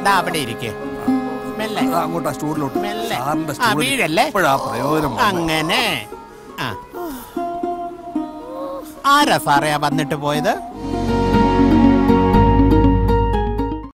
ദാ അവിടെ ഇരിക്കേ. മെല്ലെ അങ്ങോട്ടാ സ്റ്റൂഡിലോട്ട്. മെല്ലെ. സാറിന്റെ ആ വീഴല്ലേ. പ്രയോജനം അങ്ങനെ. ആരാ സാറേ വന്നിട്ട് പോയത്?